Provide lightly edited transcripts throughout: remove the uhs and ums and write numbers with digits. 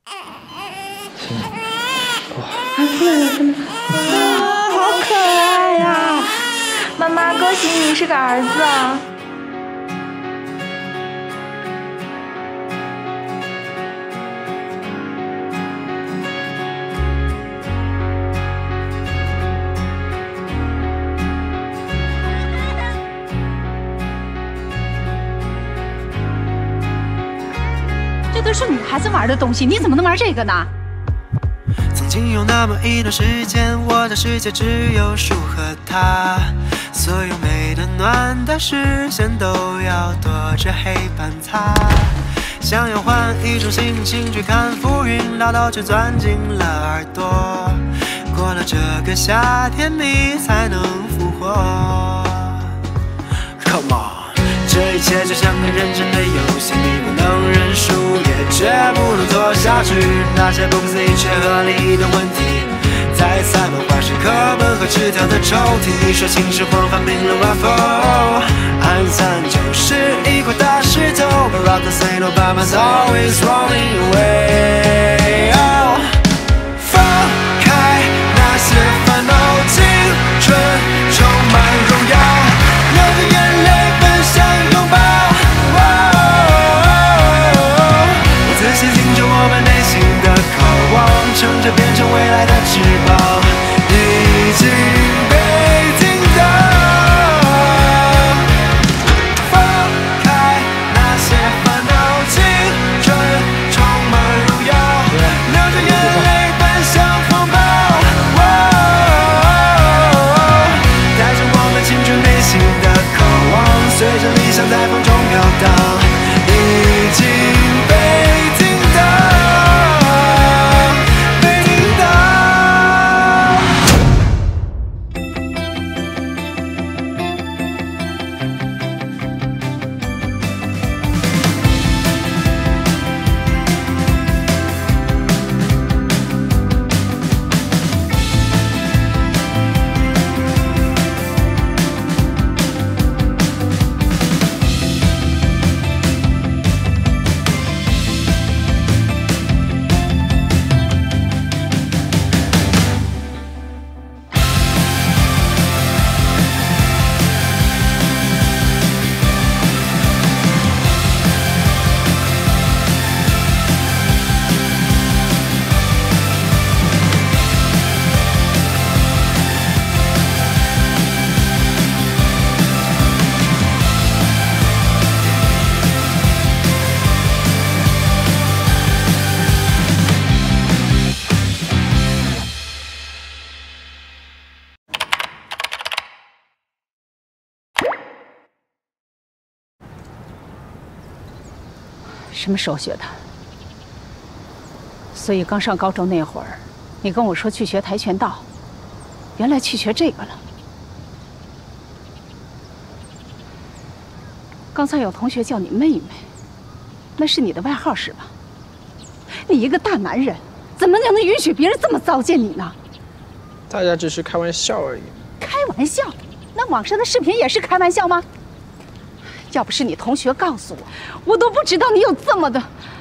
出来了，啊，好可爱呀！妈妈，恭喜你是个儿子啊！ 这都是女孩子玩的东西，你怎么能玩这个呢？ 曾经有那么一段时间，我的世界只有树和他，所有美的、暖的视线都要躲着黑板擦。想要换一种心情去看浮云，唠叨却钻进了耳朵。过了这个夏天，你才能复活。Come on， 这一切就像个认真的游戏，你不能认输。 绝不能做下去，那些不可思议却合理的问题，再塞满坏事课本和纸条的抽屉。你说情是黄泛明了 waffle， 暗算就是一块大石头。But rock and say no, but my always rolling away。放开那些烦恼，青春充满荣耀，流着眼泪奔向拥抱。 我们内心的渴望，乘着变成未来的翅膀，已经被听到。放开那些烦恼，青春充满荣耀，流着眼泪奔向风暴。带着我们青春内心的渴望，随着理想在风中飘荡，已经被。 什么时候学的？所以刚上高中那会儿，你跟我说去学跆拳道，原来去学这个了。刚才有同学叫你妹妹，那是你的外号是吧？你一个大男人，怎么能允许别人这么糟践你呢？ 大家只是开玩笑而已。 开玩笑？那网上的视频也是开玩笑吗？ 要不是你同学告诉我，我都不知道你有这么的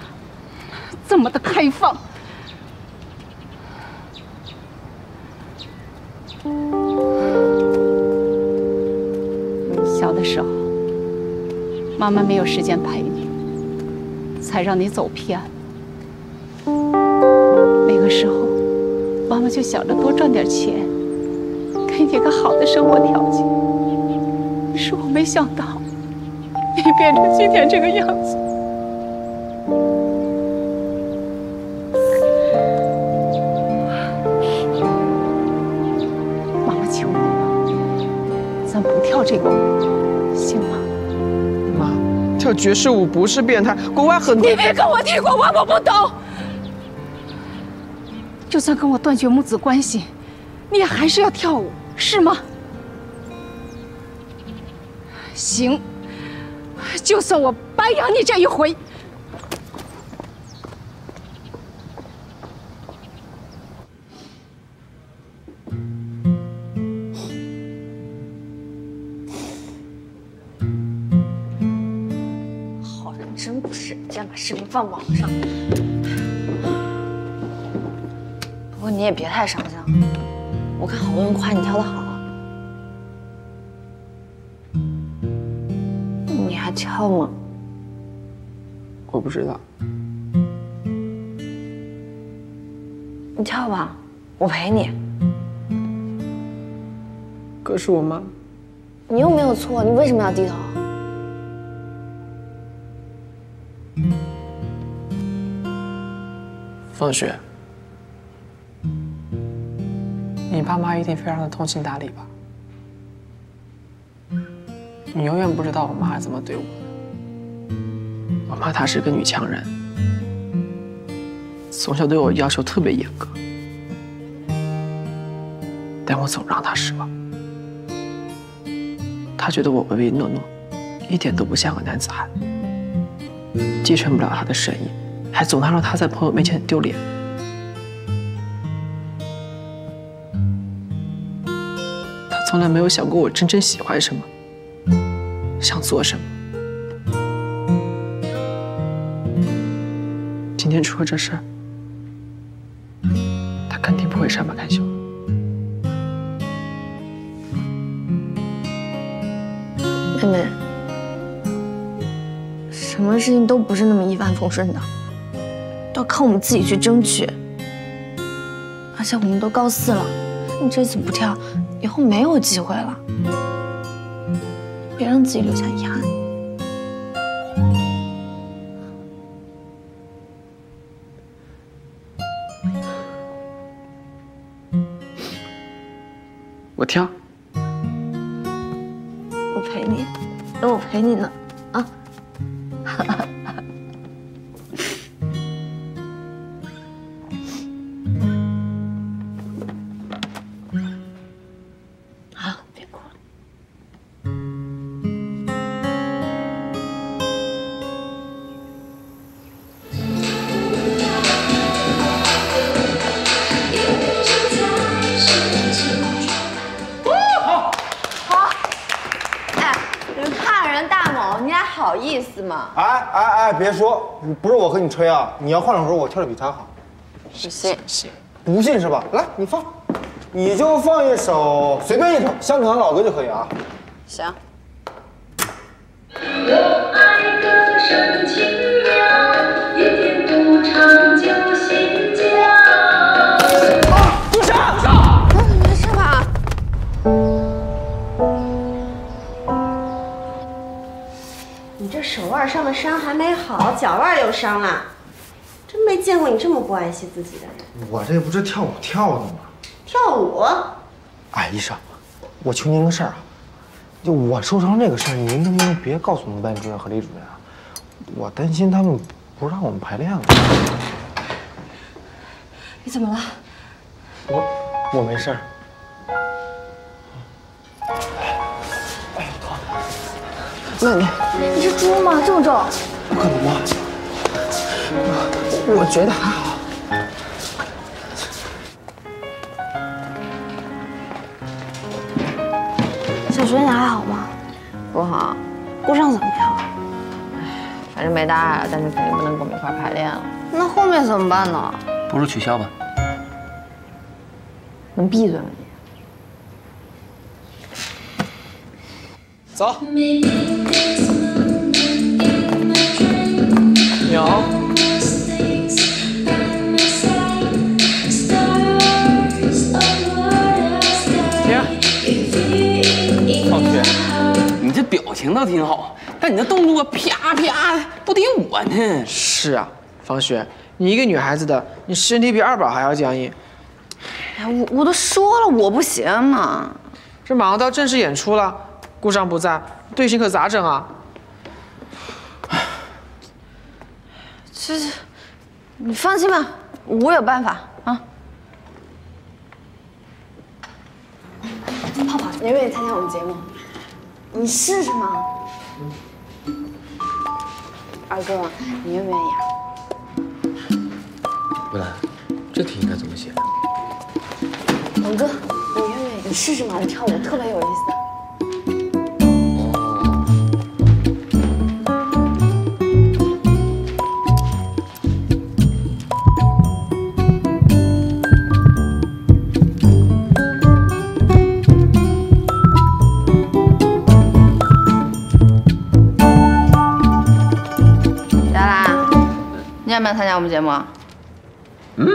开放。小的时候，妈妈没有时间陪你，才让你走偏。那个时候，妈妈就想着多赚点钱，给你个好的生活条件。可是我没想到。 你变成今天这个样子，妈妈求你了，咱不跳这个舞，行吗？ 妈，跳爵士舞不是变态，国外很多。 你别跟我提国外，我不懂。就算跟我断绝母子关系，你也还是要跳舞，是吗？行。 就算我白养你这一回，好人真不是，竟然把视频放网上。 不过你也别太伤心了，我看好多人夸你跳得好。你还跳吗？ 我不知道。 你跳吧，我陪你。 可是我妈， 你又没有错，你为什么要低头？ 放学，你爸妈一定非常的通情达理吧？你永远不知道我妈是怎么对我的。我妈她是个女强人，从小对我要求特别严格，但我总让她失望。她觉得我唯唯诺诺，一点都不像个男子汉，继承不了她的生意，还总让她在朋友面前丢脸。她从来没有想过我真正喜欢什么，想做什么。今天出了这事儿，她肯定不会善罢甘休。 妹妹，什么事情都不是那么一帆风顺的，都要靠我们自己去争取。而且我们都高4了，你这次不跳，以后没有机会了。别让自己留下遗憾。 我跳。 我陪你，我陪你呢，啊！好，别哭了。 好意思吗？ 哎，别说，不是我和你吹啊！你要换首歌，我跳的比他好。 不信？ 不信是吧？来，你放，你就放一首，随便一首香港老歌就可以啊。 行。 我爱歌声轻扬，一天不长就心僵。 住手！ 没事吧？ 你这手腕上的伤还没好，脚腕又伤了，真没见过你这么不爱惜自己的人。 我这不是跳舞跳的吗？ 跳舞？ 哎，医生，我求您个事儿啊，就我受伤这个事儿，您能不能别告诉我们班主任和李主任啊？我担心他们不让我们排练了。 你怎么了？ 我没事儿。那你是猪吗？这么重？ 不可能吧？我觉得还好。 小学你还好吗？ 不好， 顾上怎么样？ 反正没大碍，但是肯定不能跟我们一块排练了。 那后面怎么办呢？ 不如取消吧。 能闭嘴吗你？ 走。鸟。停。 放学。你这表情倒挺好，但你这动作啪啪的，不得我呢？ 是啊，方雪，你一个女孩子的，你身体比二宝还要僵硬。 哎，我都说了我不行嘛。 这马上到正式演出了，顾上不在，队形可咋整啊？ 这，你放心吧，我有办法啊。泡泡，你愿意参加我们节目？你试试嘛。二哥，你愿不愿意啊？ 不然，这题应该怎么写？ 王哥，你愿不愿意？你试试嘛，你跳舞特别有意思的。 你要不要参加我们节目啊？ 嗯。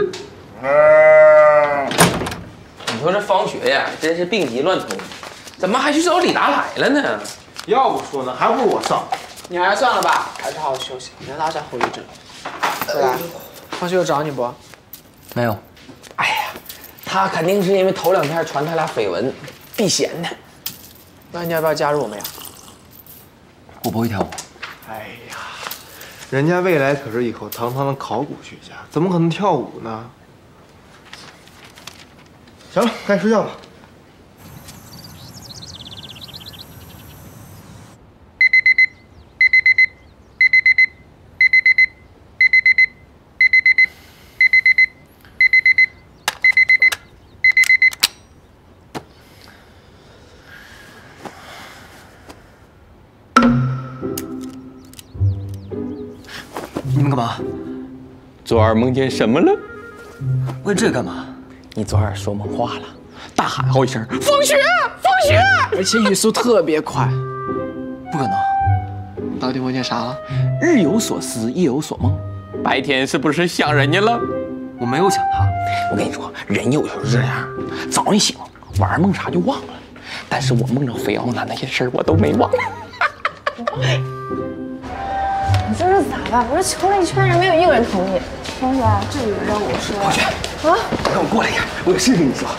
你说这方雪呀，真是病急乱投，怎么还去找李达来了呢？ 要不说呢，还不如我上。 你还是算了吧，还是好好休息，别落下后遗症。对啊，方雪有找你不？ 没有。哎呀，他肯定是因为头2天传他俩绯闻，避嫌呢。 那你要不要加入我们呀？ 我不会跳舞。 哎呀，人家未来可是一口堂堂的考古学家，怎么可能跳舞呢？行了，该睡觉了。 你们干嘛？ 昨晚梦见什么了？ 问这干嘛？ 你昨晚说梦话了，大喊好几声“放学，放学”， 而且语速特别快。 不可能！ 到底梦见啥了？ 日有所思，夜有所梦。白天是不是想人家了？ 我没有想他。 我跟你说，人有时候是这样，早上一醒，晚上梦啥就忘了。但是我梦着飞奥南那些事儿，我都没忘。 你这是咋办？不是求了一圈人，没有一个人同意。同学，这里让我说。 方雪，啊，让我过来一下，我有事跟你说。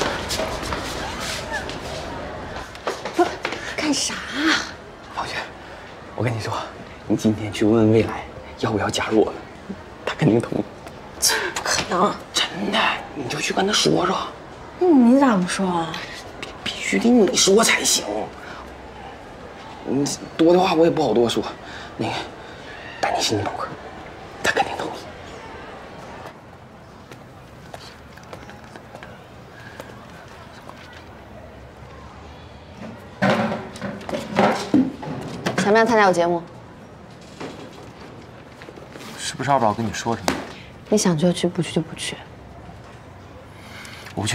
不，干啥啊？ 方雪，我跟你说，你今天去问问未来要不要加入我们，他肯定同意。 这不可能， 真的，你就去跟他说说。 你咋不说啊？ 必须得你说才行。你多的话我也不好多说。那个，赶紧心里保课，他肯定同意。 想不想参加我节目？ 是不是二宝跟你说什么？ 你想就去，不去就不去。 我不去。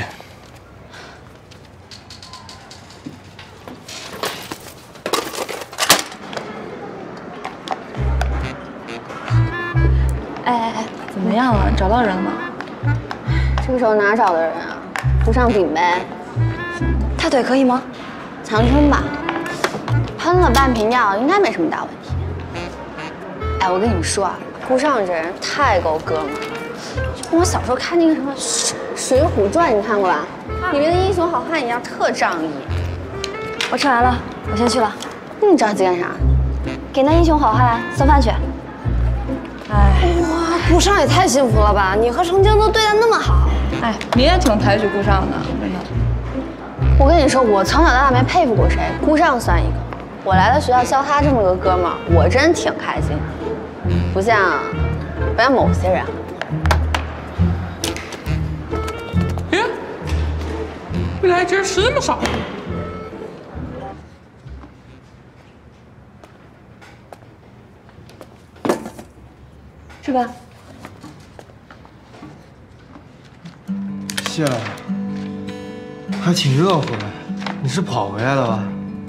哎，怎么样了？找到人了吗？这个时候哪找的人啊？铺上顶呗。他腿可以吗？强撑吧。喷了半瓶药，应该没什么大问题。哎，我跟你们说啊，顾尚这人太够哥们了，就跟我小时候看那个什么《水浒传》，你看过吧？里面的英雄好汉一样，特仗义。我吃完了，我先去了。你着急干啥？给那英雄好汉送饭去。哎，哇，顾尚也太幸福了吧！你和程京都对他那么好。 哎，你也挺抬举顾尚的，真的。 我跟你说，我从小到大没佩服过谁，顾尚算一个。我来到学校交他这么个哥们儿，我真挺开心的，不像某些人。 哎，未来今儿吃这么少。 是吧？ 谢了，还挺热乎的。你是跑回来的吧？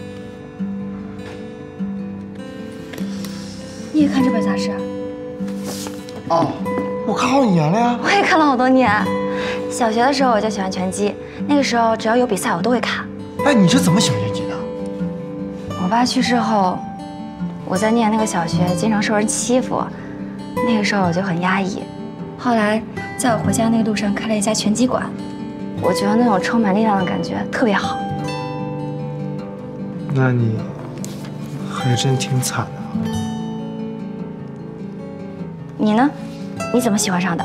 你也看这本杂志？ 哦，我看好几年了呀。 我也看了好多年。小学的时候我就喜欢拳击，那个时候只要有比赛我都会看。 哎，你这怎么喜欢拳击的？ 我爸去世后，我在念那个小学，经常受人欺负，那个时候我就很压抑。后来在我回家那个路上开了一家拳击馆，我觉得那种充满力量的感觉特别好。 那你还真挺惨的。 你呢？你怎么喜欢上的？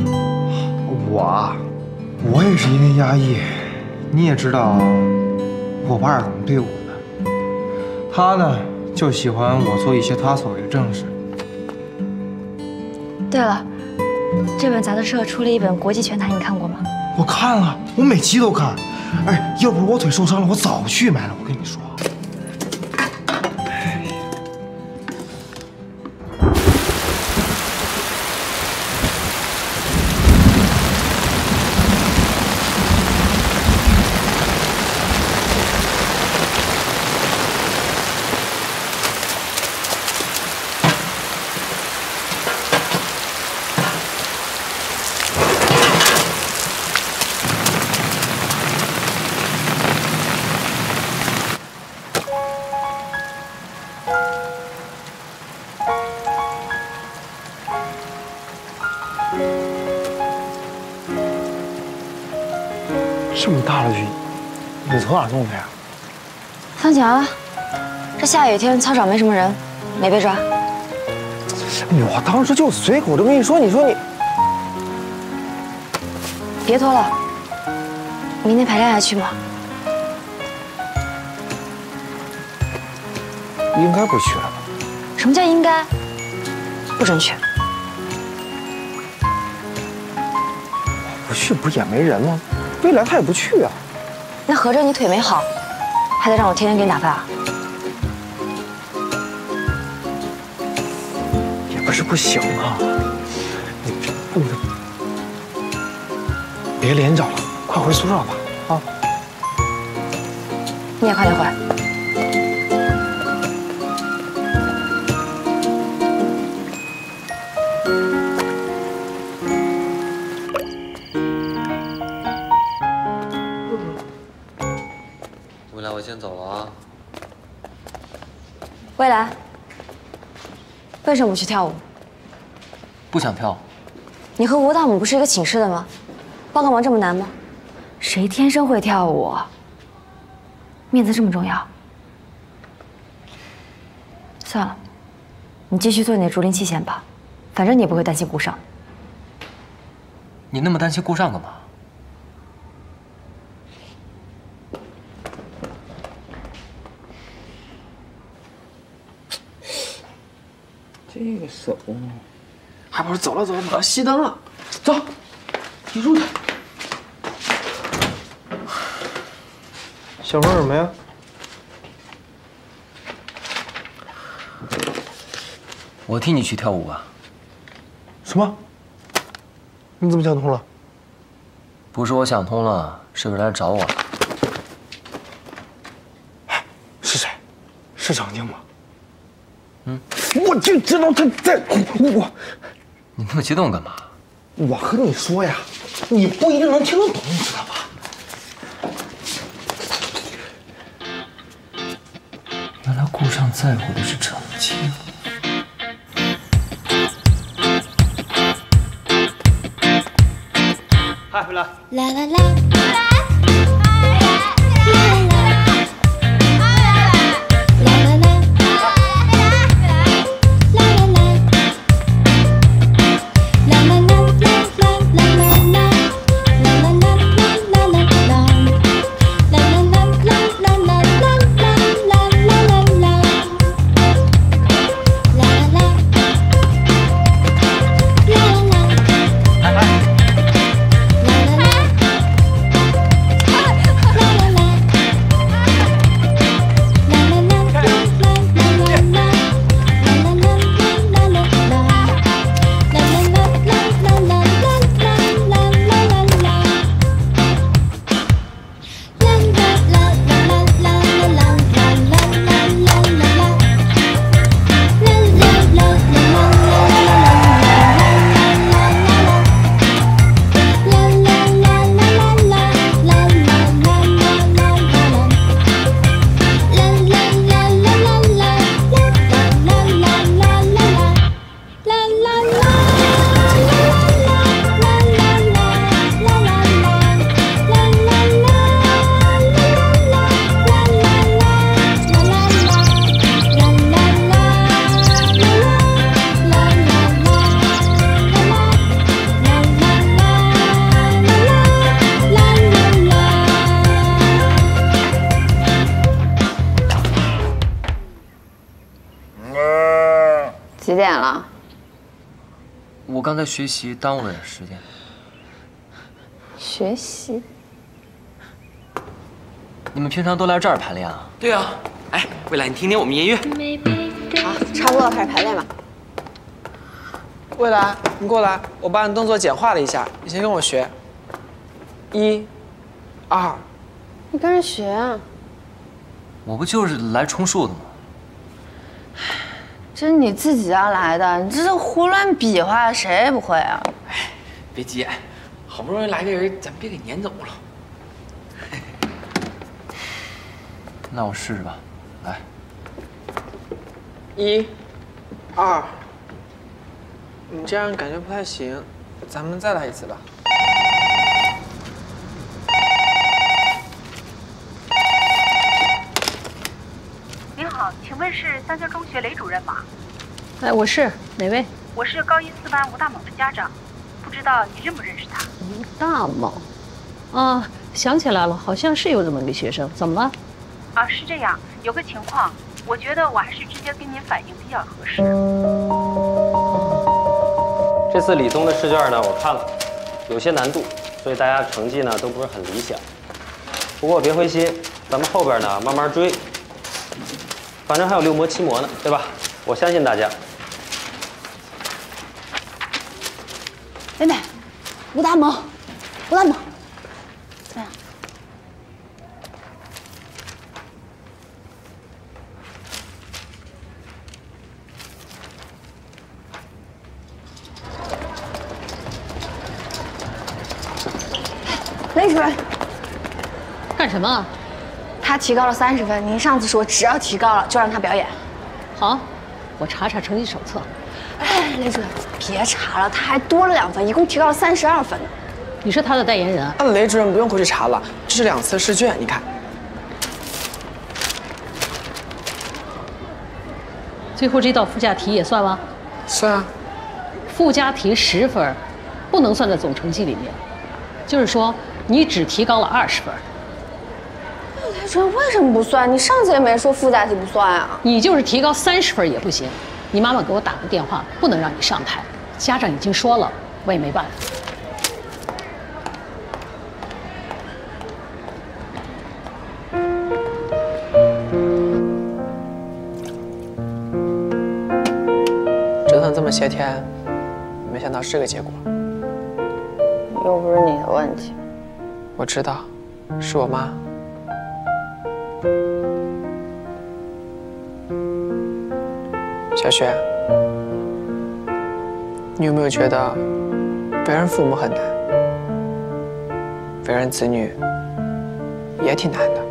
我也是因为压抑。你也知道，我爸是怎么对我的。他呢，就喜欢我做一些他所谓的正事。 对了，这本杂志社出了一本国际拳坛，你看过吗？ 我看了，我每期都看。哎，要不是我腿受伤了，我早去买了。我跟你说。 这么大的雨，你从哪弄的呀？ 放假了，这下雨天操场没什么人，没被抓。 我当时就随口这么一说，你说你别拖了，明天排练还去吗？ 应该不去了吧？ 什么叫应该？不准去。 不去不也没人吗？未来他也不去啊。 那合着你腿没好，还得让我天天给你打饭啊？ 也不是不行啊，你别连找了，快回宿舍吧啊！ 你也快点回来。 未来，我先走了啊。 未来，为什么不去跳舞？ 不想跳。 你和吴大母不是一个寝室的吗？报个忙这么难吗？谁天生会跳舞？面子这么重要？算了，你继续做你的竹林七贤吧，反正你也不会担心顾上。 你那么担心顾上干嘛？ 这个手，还不是走了走了，马上熄灯了，走，你出去。 想说什么呀？ 我替你去跳舞啊。 什么？你怎么想通了？ 不是我想通了，是有人来找我了。 是谁？是长静吗？我就知道他在我。 你那么激动干嘛？ 我和你说呀，你不一定能听得懂，你知道吧？ 原来顾上在乎的是长静。 嗨，回来。 啦啦啦。 几点了？ 我刚才学习耽误了点时间。 学习？ 你们平常都来这儿排练啊？ 对啊，哎，未来你听听我们音乐。 好，差不多开始排练吧。 未来，你过来，我把你动作简化了一下，你先跟我学。1、2。 你跟着学啊。 我不就是来充数的吗？ 这是你自己要来的，你这是胡乱比划，谁不会啊？ 哎，别急，好不容易来个人，咱别给撵走了。 那我试试吧，来。 1、2。你这样感觉不太行， 咱们再来一次吧。 您好，请问是三江中学雷主任吗？ 哎，我是哪位？ 我是高一4班吴大猛的家长，不知道你认不认识他？ 吴大猛，啊，想起来了，好像是有这么一个学生，怎么了？ 啊，是这样，有个情况，我觉得我还是直接跟您反映比较合适。 这次理综的试卷呢，我看了，有些难度，所以大家成绩呢都不是很理想。不过别灰心，咱们后边呢慢慢追，反正还有6模7模呢，对吧？我相信大家。 妹妹，吴大猛，吴大猛，怎么样？ 雷主任， 干什么？ 他提高了30分，您上次说只要提高了就让他表演。 好，我查查成绩手册。 哎，雷主任，别查了，他还多了2分，一共提高了32分呢。 你是他的代言人啊？ 那雷主任不用回去查了，这是2次试卷，你看。 最后这道附加题也算吗？ 算啊。 附加题10分，不能算在总成绩里面。就是说，你只提高了20分。 雷主任为什么不算？你上次也没说附加题不算啊。 你就是提高30分也不行。你妈妈给我打个电话，不能让你上台。家长已经说了，我也没办法。 折腾这么些天，没想到是这个结果。 又不是你的问题。 我知道，是我妈。小雪，你有没有觉得为人父母很难，为人子女也挺难的？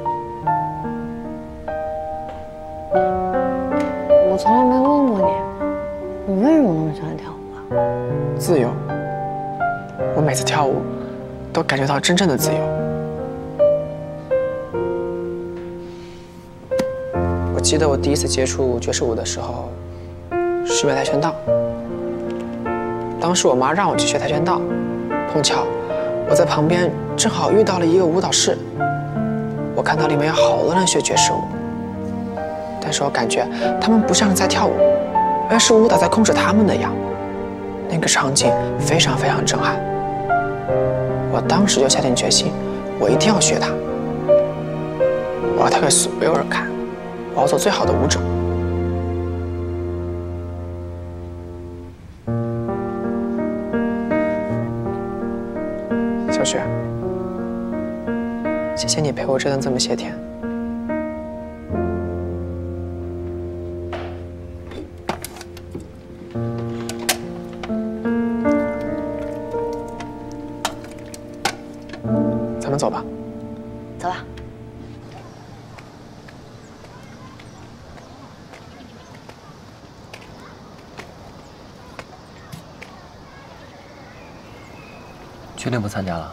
我从来没问过你，你为什么那么喜欢跳舞啊？ 自由。我每次跳舞，都感觉到真正的自由。我记得我第一次接触爵士舞的时候，是因为跆拳道。当时我妈让我去学跆拳道，碰巧我在旁边正好遇到了一个舞蹈室，我看到里面有好多人学爵士舞，但是我感觉他们不像是在跳舞，而是舞蹈在控制他们那样。那个场景非常非常震撼。我当时就下定决心，我一定要学它，我要跳给所有人看，我要做最好的舞者。小雪，谢谢你陪我折腾这么些天。咱们走吧。 走吧。 确定不参加了？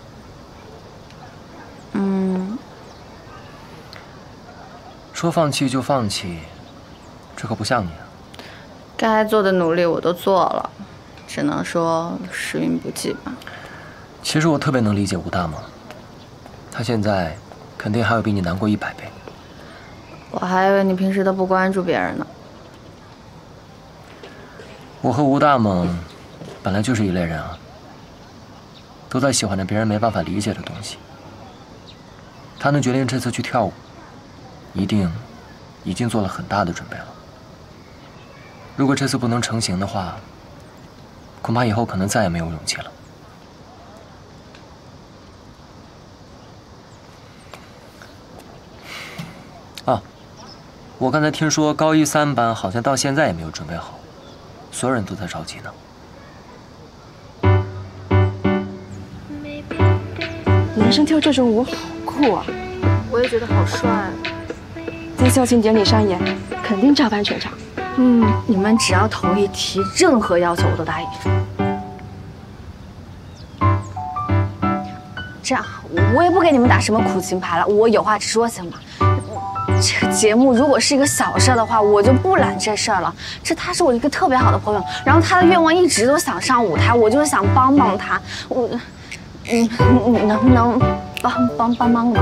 说放弃就放弃，这可不像你啊。 该做的努力我都做了，只能说时运不济吧。 其实我特别能理解吴大猛，他现在肯定还有比你难过100倍。 我还以为你平时都不关注别人呢。 我和吴大猛本来就是一类人啊，都在喜欢着别人没办法理解的东西。他能决定这次去跳舞，一定已经做了很大的准备了。如果这次不能成行的话，恐怕以后可能再也没有勇气了。啊，我刚才听说高一3班好像到现在也没有准备好，所有人都在着急呢。 男生跳这种舞好酷啊！ 我也觉得好帅。 在校庆典礼上演，肯定炸翻全场。 ， 你们只要头一提任何要求，我都答应。 这样，我也不给你们打什么苦情牌了，我有话直说行吗？这个节目如果是一个小事的话，我就不揽这事儿了。他是我一个特别好的朋友，然后他的愿望一直都想上舞台，我就是想帮帮他。你能不能帮忙？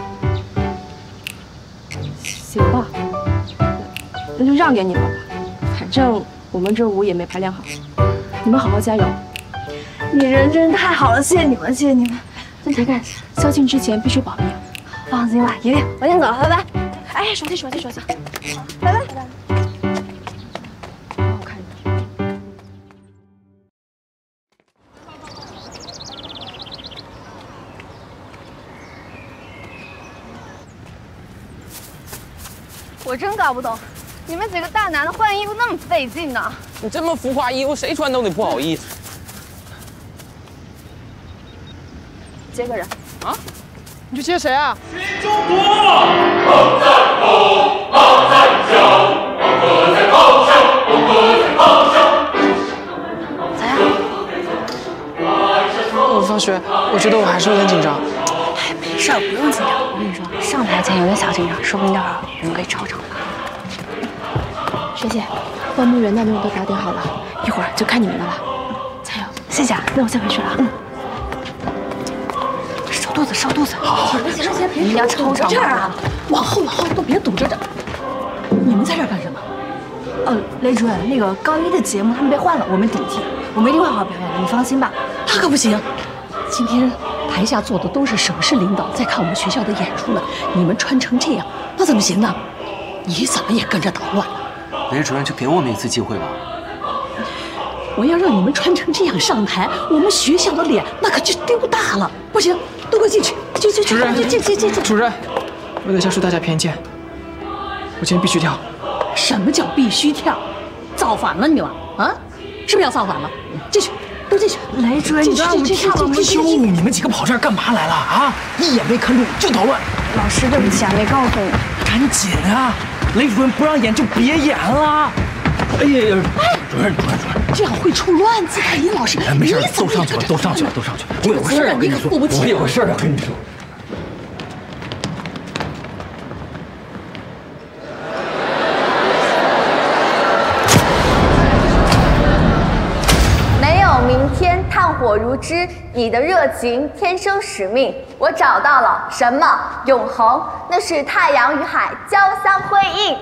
行吧，那就让给你们吧。反正我们这舞也没排练好，你们好好加油。 你人真是太好了，谢谢你们，谢谢你们。 再看校庆之前必须保密。 放心吧，一定。我先走了，拜拜。 哎，手机。 拜拜。 我看你。 我真搞不懂，你们几个大男的换衣服那么费劲呢？ 你这么浮夸衣服，谁穿都得不好意思。 接个人啊？你去接谁啊？ 新中国，梦在梦，梦在脚，梦歌在咆哮，梦歌在咆哮。 咋样？ 我放学，我觉得我还是有点紧张。 哎，没事，不用紧张。我跟你说，上台前有点小紧张，说不定待会儿我们可以超场。 学姐，报幕员那边都打点好了，一会儿就看你们的了。加油！ 谢谢啊， 那我先回去了。 烧肚子。 好，行， 你们要超场这儿啊，往后都别堵着。你们在这儿干什么？ 雷主任，那个高一的节目他们被换了，我们顶替，我们一定会好好表演的，你放心吧。 那可不行，今天台下坐的都是省市领导，在看我们学校的演出呢。你们穿成这样，那怎么行呢？你怎么也跟着捣乱了？ 雷主任，就给我们一次机会吧。 我要让你们穿成这样上台，我们学校的脸那可就丢大了。不行，都给我进去！ 主任， 进！ 主任，为了消除大家偏见，我今天必须跳。 什么叫必须跳？造反了你们啊？是不是要造反了？进去，都进去！ 雷主任，你让我们跳了， 你们几个跑这儿干嘛来了啊？一眼没看中就捣乱。 老师，对不起啊，没告诉你。 赶紧啊！雷主任不让演就别演了。哎呀，主任， 这样会出乱子的。尹老师， 没事，都上去了。我有个事要跟你说，我有个事要跟你说。 没有明天，炭火如织，你的热情天生使命。我找到了什么？永恒，那是太阳与海交相辉映。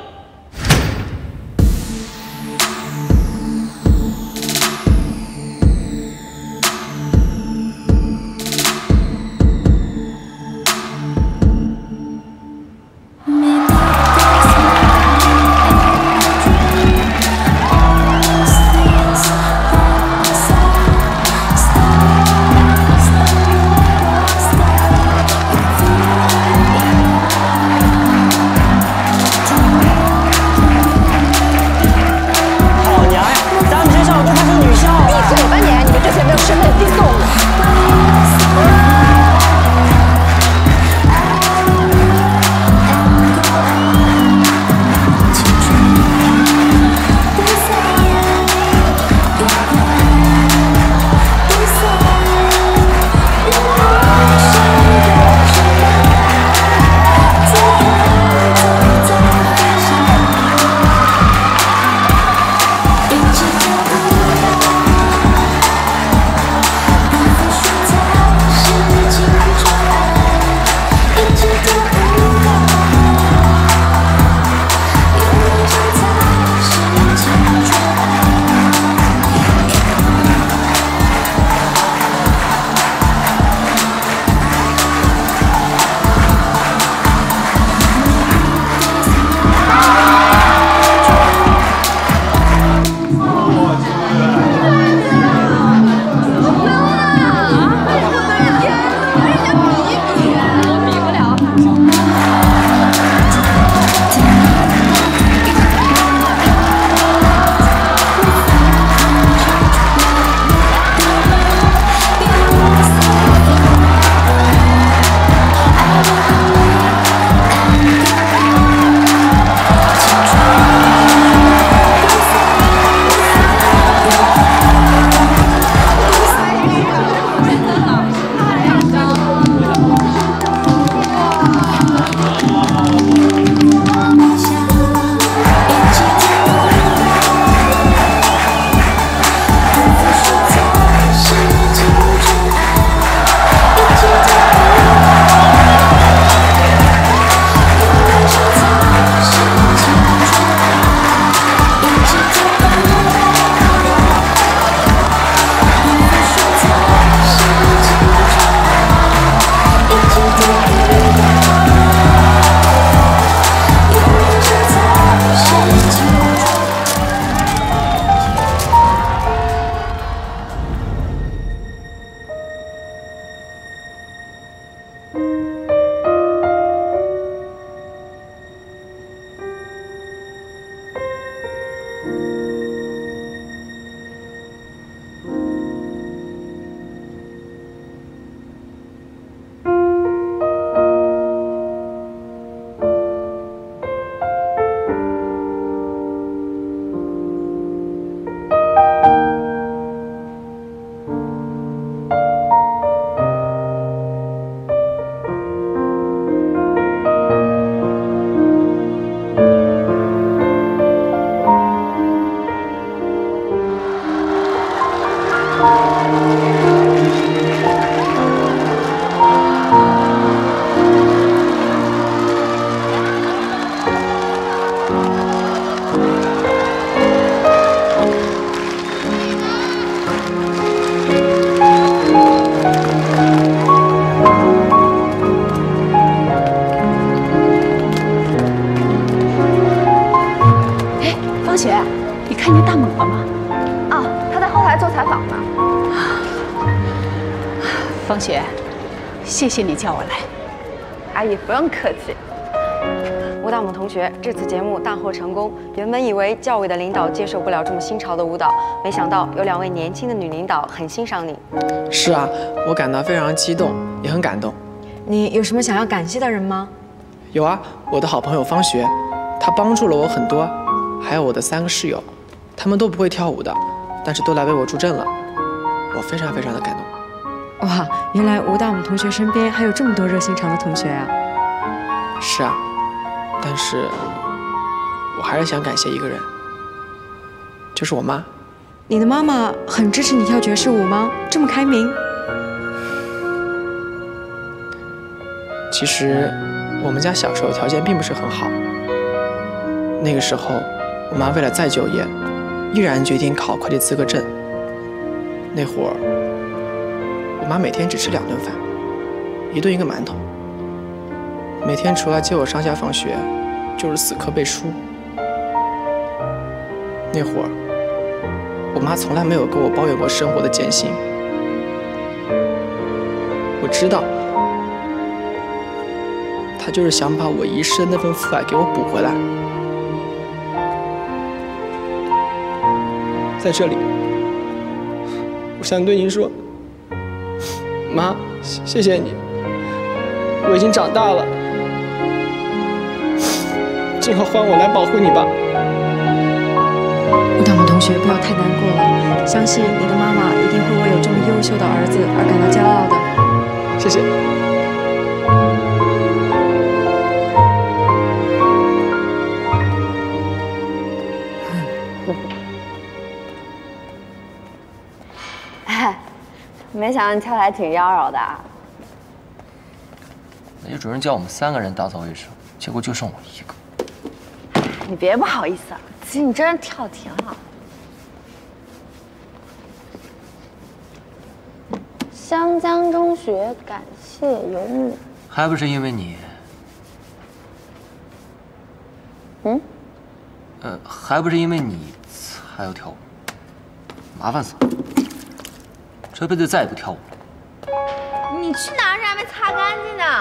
方雪，谢谢你叫我来。 阿姨不用客气。吴大猛同学，这次节目大获成功。原本以为教委的领导接受不了这么新潮的舞蹈，没想到有2位年轻的女领导很欣赏你。 是啊，我感到非常激动，也很感动。 你有什么想要感谢的人吗？ 有啊，我的好朋友方学，他帮助了我很多，还有我的3个室友，他们都不会跳舞的，但是都来为我助阵了，我非常非常的感动。 哇，原来吴大猛同学身边还有这么多热心肠的同学啊！ 是啊，但是我还是想感谢一个人，就是我妈。 你的妈妈很支持你跳爵士舞吗？这么开明？ 其实我们家小时候条件并不是很好，那个时候我妈为了再就业，毅然决定考会计资格证。那会儿我妈每天只吃2顿饭，1顿1个馒头，每天除了接我上下放学，就是死磕背书。那会儿我妈从来没有跟我抱怨过生活的艰辛。我知道她就是想把我遗失的那份父爱给我补回来。在这里我想对您说，妈，谢谢你，我已经长大了，今后换我来保护你吧。 吴大猛同学，不要太难过了，相信你的妈妈一定会为有这么优秀的儿子而感到骄傲的。 谢谢。 没想到你跳的还挺妖娆的啊。 那些主任叫我们3个人打扫卫生，结果就剩我1个。 你别不好意思啊，其实你真的跳挺好。湘江中学感谢有你， 还不是因为你。还不是因为你才要跳舞，麻烦死了。这辈子再也不跳舞了。 你去哪儿？这还没擦干净呢。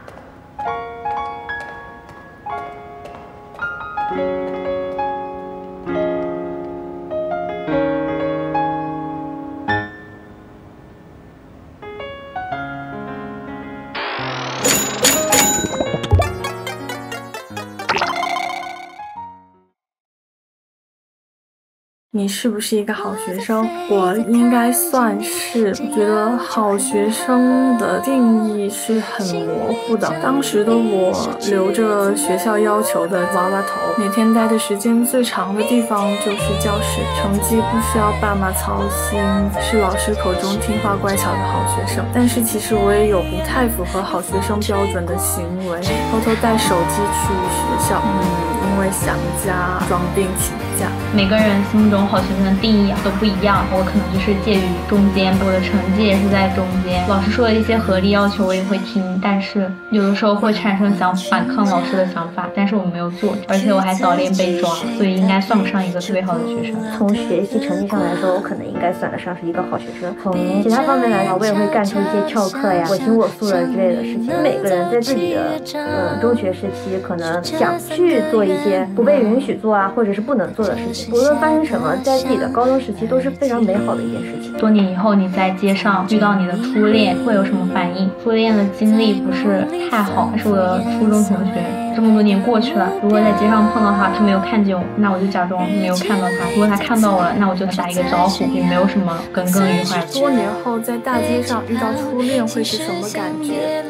你是不是一个好学生？我应该算是。我觉得好学生的定义是很模糊的。当时的我留着学校要求的娃娃头，每天待的时间最长的地方就是教室，成绩不需要爸妈操心，是老师口中听话乖巧的好学生。但是其实我也有不太符合好学生标准的行为，偷偷带手机去学校，因为想家装病请假。 每个人心目中好学生的定义都不一样，我可能就是介于中间，我的成绩也是在中间。老师说的一些合理要求我也会听，但是有的时候会产生想反抗老师的想法，但是我没有做，而且我还早恋被抓，所以应该算不上一个特别好的学生。 从学习成绩上来说，我可能应该算得上是一个好学生。从其他方面来说，我也会干出一些翘课呀、我行我素的之类的事情。每个人在自己的中学时期，可能想去做一些不被允许做啊，或者是不能做的事情。无论发生什么，在自己的高中时期都是非常美好的一件事情。 多年以后，你在街上遇到你的初恋，会有什么反应？初恋的经历不是太好，他是我的初中同学。这么多年过去了，如果在街上碰到他，他没有看见我，那我就假装没有看到他；如果他看到我了，那我就打一个招呼，也没有什么耿耿于怀。 多年后在大街上遇到初恋会是什么感觉？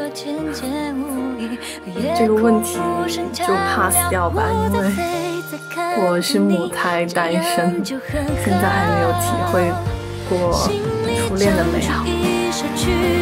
这个问题就 pass 掉吧，因为我是母胎单身，现在还没有体会过初恋的美好。